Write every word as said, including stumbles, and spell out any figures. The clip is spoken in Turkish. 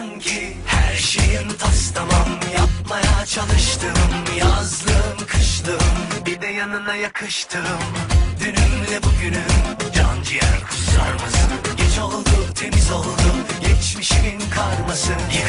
sanki her şeyim tas tamam. Yapmaya çalıştım, yazlım kışlım, bir de yanına yakıştım. Dünümle bugünüm can ciğer kusar mısın? Geç oldu temiz oldu geçmişimin karması.